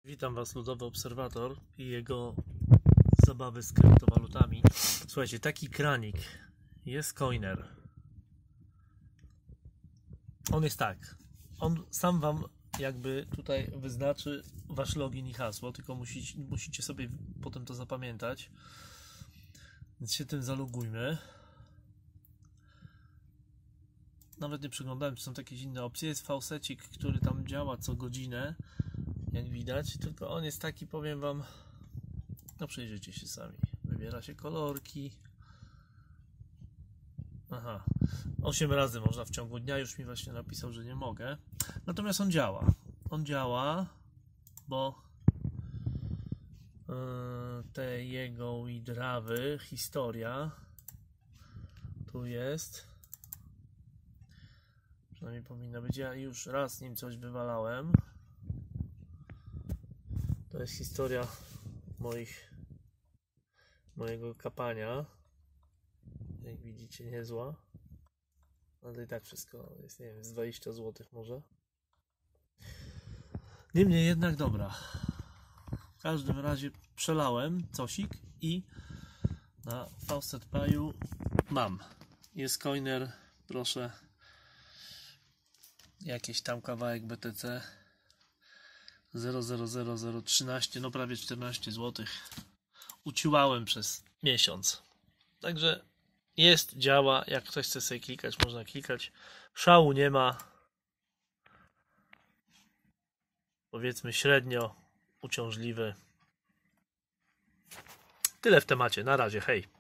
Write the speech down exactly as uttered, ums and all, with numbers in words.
Witam Was, Ludowy Obserwator i jego zabawy z kryptowalutami. Słuchajcie, taki kranik jest coiner. On jest tak. On sam Wam jakby tutaj wyznaczy Wasz login i hasło, tylko musicie, musicie sobie potem to zapamiętać. Więc się tym zalogujmy. Nawet nie przeglądałem, czy są jakieś inne opcje. Jest faucecik, który tam działa co godzinę, jak widać, tylko on jest taki, powiem Wam, no przejrzyjcie się sami. Wybiera się kolorki. Aha, osiem razy można w ciągu dnia, już mi właśnie napisał, że nie mogę. Natomiast on działa. On działa, bo yy, te jego widrawy, historia tu jest. Przynajmniej powinna być. Ja już raz nim coś wywalałem. To jest historia moich mojego kapania. Jak widzicie, niezła. Ale i tak wszystko jest, nie wiem, z dwadzieścia złotych może. Niemniej jednak dobra. W każdym razie przelałem cosik i na FaucetPayu mam. Jest coiner, proszę. Jakiś tam kawałek B T C zero zero zero zero trzynaście, no prawie czternaście złotych. Uciłałem przez miesiąc. Także jest, działa. Jak ktoś chce sobie klikać, można klikać. Szału nie ma. Powiedzmy średnio uciążliwy. Tyle w temacie. Na razie, hej.